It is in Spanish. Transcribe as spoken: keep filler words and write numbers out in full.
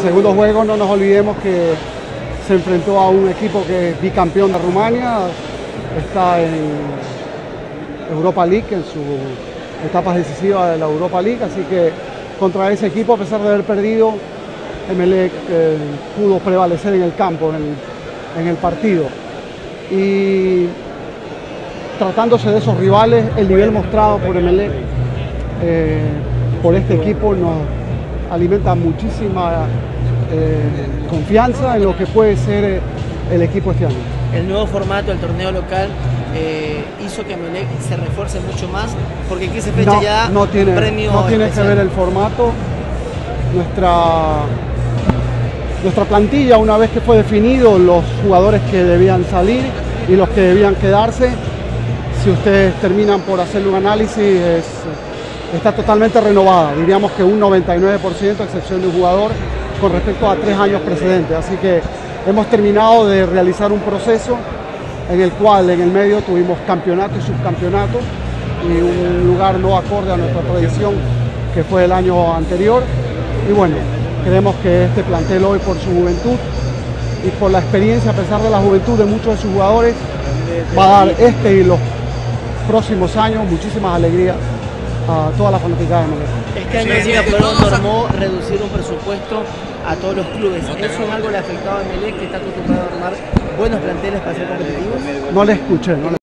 segundo juego no nos olvidemos que se enfrentó a un equipo que es bicampeón de Rumania, está en Europa League, en su etapa decisiva de la Europa League, así que contra ese equipo, a pesar de haber perdido, Emelec eh, pudo prevalecer en el campo, en el, en el partido. Y tratándose de esos rivales, el nivel mostrado por Emelec, eh, por este equipo, nos alimenta muchísima eh, confianza en lo que puede ser el equipo este año. El nuevo formato del torneo local eh, hizo que Emelec se refuerce mucho más, porque aquí se fecha no, ya no tiene, un premio No tiene especial. que ver el formato. Nuestra, nuestra plantilla, una vez que fue definido los jugadores que debían salir y los que debían quedarse, si ustedes terminan por hacerle un análisis, es, está totalmente renovada. Diríamos que un noventa y nueve por ciento, a excepción de un jugador, con respecto a tres años precedentes. Así que hemos terminado de realizar un proceso en el cual en el medio tuvimos campeonato y subcampeonato y un lugar no acorde a nuestra tradición que fue el año anterior. Y bueno, creemos que este plantel hoy, por su juventud y por la experiencia, a pesar de la juventud de muchos de sus jugadores, va a dar este y los próximos años muchísimas alegrías a toda la fanaticada de Emelec. Este año Liga Pro normó reducir un presupuesto a todos los clubes. ¿Eso en algo le ha afectado a Emelec, que está acostumbrado a armar buenos planteles para ser competitivos? No le escuché, no le